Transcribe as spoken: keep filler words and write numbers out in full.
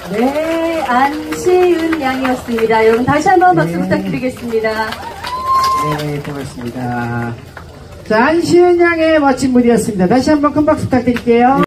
네, 안시은 양이었습니다. 여러분 다시 한번 박수 네. 부탁드리겠습니다. 네, 고맙습니다. 자, 안시은 양의 멋진 무대였습니다. 다시 한번 큰 박수 부탁드릴게요.